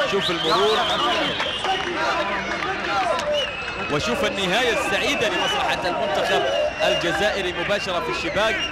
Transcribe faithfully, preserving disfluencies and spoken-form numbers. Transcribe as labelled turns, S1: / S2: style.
S1: شوف المرور وشوف النهاية السعيدة لمصلحة المنتخب الجزائري مباشرة في الشباك.